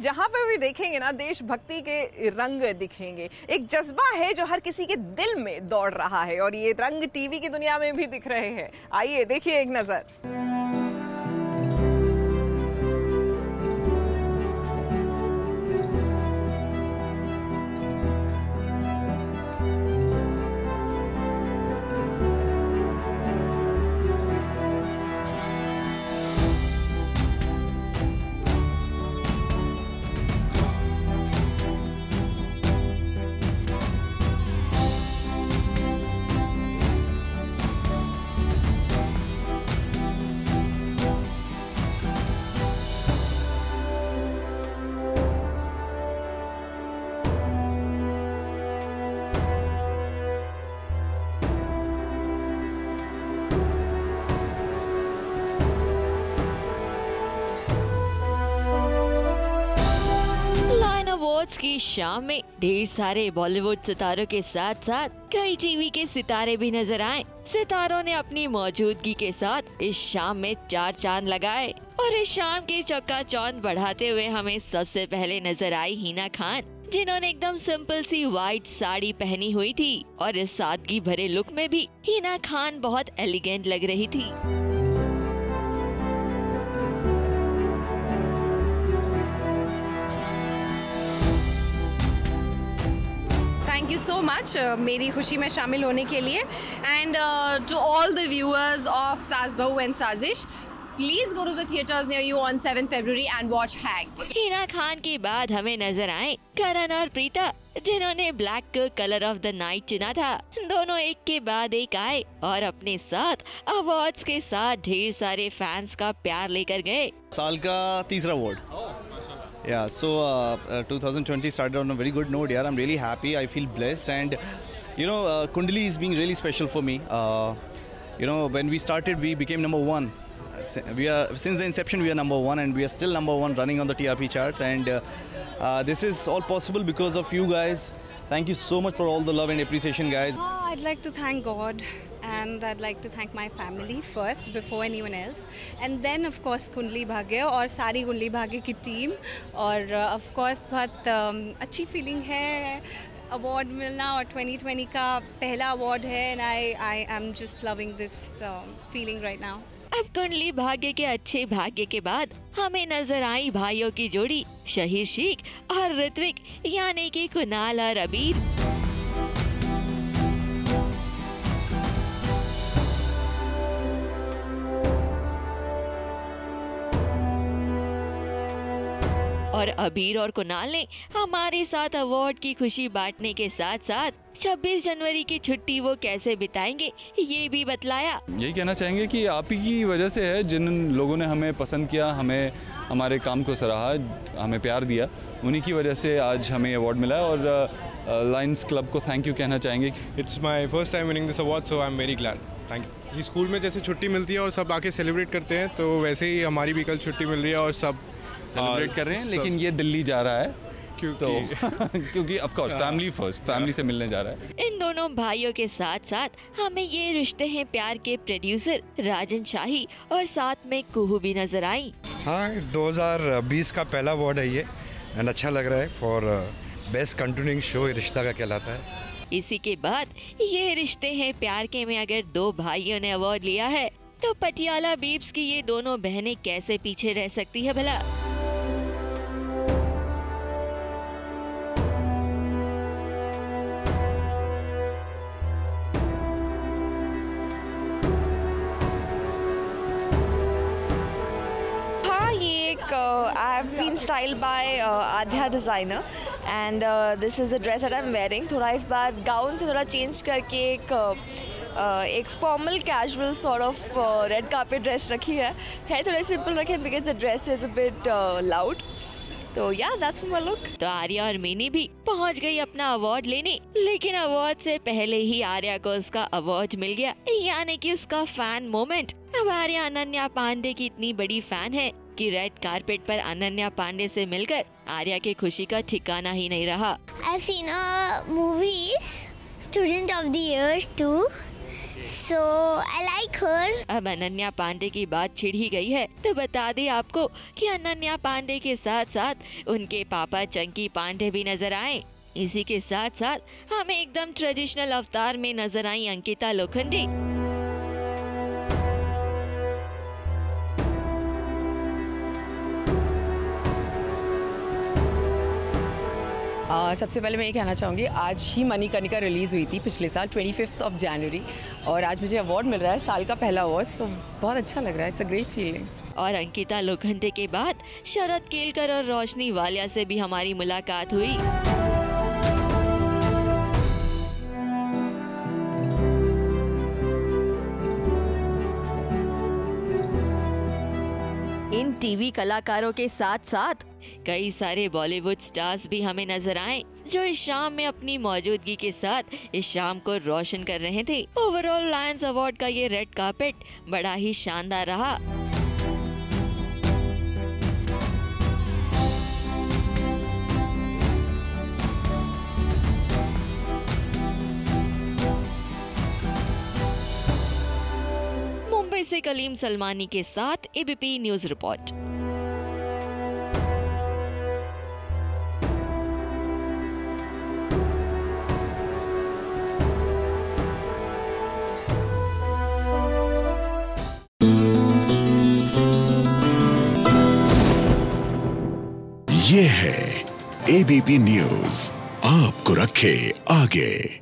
जहाँ पे भी देखेंगे ना देशभक्ति के रंग दिखेंगे। एक जज्बा है जो हर किसी के दिल में दौड़ रहा है और ये रंग टीवी की दुनिया में भी दिख रहे हैं। आइए देखिए एक नजर। अवार्ड्स की शाम में ढेर सारे बॉलीवुड सितारों के साथ साथ कई टीवी के सितारे भी नजर आए। सितारों ने अपनी मौजूदगी के साथ इस शाम में 4 चांद लगाए और इस शाम के चौका चौंध बढ़ाते हुए हमें सबसे पहले नजर आई हिना खान, जिन्होंने एकदम सिंपल सी व्हाइट साड़ी पहनी हुई थी और इस सादगी भरे लुक में भी हिना खान बहुत एलिगेंट लग रही थी। थैंक यू सो मच मेरी खुशी में शामिल होने के लिए and to all the viewers of Saas Bahu and Saazish, please go to the theatres near you on 7 February and watch Hacked. Hina Khan के बाद हमें नजर आए करण और प्रीता, जिन्होंने ब्लैक को कलर ऑफ द नाइट चुना था। दोनों एक के बाद एक आए और अपने साथ अवार्ड्स के साथ ढेर सारे फैंस का प्यार लेकर गए। साल का तीसरा award. Yeah, so 2020 started on a very good note. Yeah, I'm really happy. I feel blessed, and Kundali is being really special for me. When we started, we became number 1. We are since the inception we are number 1, and we are still number 1 running on the TRP charts. And this is all possible because of you guys. Thank you so much for all the love and appreciation, guys. I'd like to thank God. And I'd like to thank my family first before anyone else, and then of course Kundali Bhagya और सारी कुंडली भाग्य की team. और of course बहुत अच्छी feeling है award मिलना और 2020 का पहला अवार्ड है and I am just loving this feeling right now। अब कुंडली भाग्य के अच्छे भाग्य के बाद हमें नजर आई भाइयों की जोड़ी शहीर शेख और ऋत्विक, यानी कि कुणाल और अबीर। और अबीर और कुणाल ने हमारे साथ अवार्ड की खुशी बांटने के साथ साथ 26 जनवरी की छुट्टी वो कैसे बिताएंगे ये भी बतलाया। यही कहना चाहेंगे कि आप ही की वजह से है, जिन लोगों ने हमें पसंद किया, हमें हमारे काम को सराहा, हमें प्यार दिया, उन्हीं की वजह से आज हमें अवार्ड मिला है और लायंस क्लब को थैंक यू कहना चाहेंगे। It's my first time winning this award, so I am very glad. Thank you. ये स्कूल में जैसे छुट्टी मिलती है और सब आके सेलिब्रेट करते हैं, तो वैसे ही हमारी भी कल छुट्टी मिल रही है और सब सेलिब्रेट कर रहे हैं, लेकिन ये दिल्ली जा रहा है क्योंकि of course family first, family से मिलने जा रहा है। इन दोनों भाइयों के साथ साथ हमें ये रिश्ते हैं प्यार के प्रोड्यूसर राजन शाही और साथ में कुहू भी नजर आई। हाँ, 2020 का पहला अवार्ड है ये एंड अच्छा लग रहा है फॉर बेस्ट कंटिन्यूइंग शो रिश्ता का कहलाता है। इसी के बाद ये रिश्ते हैं प्यार के में अगर 2 भाइयों ने अवार्ड लिया है तो पटियाला बीब्स की ये दोनों बहनें कैसे पीछे रह सकती है भला। I have been styled by Adhya designer and this is the dress that I'm wearing। थोड़ा इस बार गाउन से थोड़ा चेंज करके एक formal casual sort of red carpet dress रखी है थोड़ा सिंपल रखे because the dress is a bit loud. तो या दैट्स माय लुक। तो आर्या और मिनी भी पहुंच गई अपना अवार्ड लेने, लेकिन अवार्ड से पहले ही आर्या को उसका अवार्ड मिल गया, यानी कि उसका फैन मोमेंट। अब आर्या अनन्या पांडे की इतनी बड़ी फैन है कि रेड कारपेट पर अनन्या पांडे से मिलकर आर्या की खुशी का ठिकाना ही नहीं रहा। I've seen movies, Student of the Year 2 So I like her. अब अनन्या पांडे की बात छिड़ ही गई है तो बता दें आपको कि अनन्या पांडे के साथ साथ उनके पापा चंकी पांडे भी नजर आए। इसी के साथ साथ हमें एकदम ट्रेडिशनल अवतार में नजर आई अंकिता लोखंडे। सबसे पहले मैं ये कहना चाहूँगी, आज ही मणिकर्णिका रिलीज़ हुई थी पिछले साल 25 जनवरी और आज मुझे अवार्ड मिल रहा है, साल का पहला अवार्ड। सो बहुत अच्छा लग रहा है, इट्स अ ग्रेट फीलिंग। और अंकिता लोखंडे के बाद शरद केलकर और रोशनी वालिया से भी हमारी मुलाकात हुई। इन टीवी कलाकारों के साथ साथ कई सारे बॉलीवुड स्टार्स भी हमें नजर आए जो इस शाम में अपनी मौजूदगी के साथ इस शाम को रोशन कर रहे थे। ओवरऑल लायंस अवार्ड का ये रेड कार्पेट बड़ा ही शानदार रहा। मुंबई से कलीम सलमानी के साथ एबीपी न्यूज रिपोर्ट। ये है एबीपी न्यूज, आपको रखे आगे।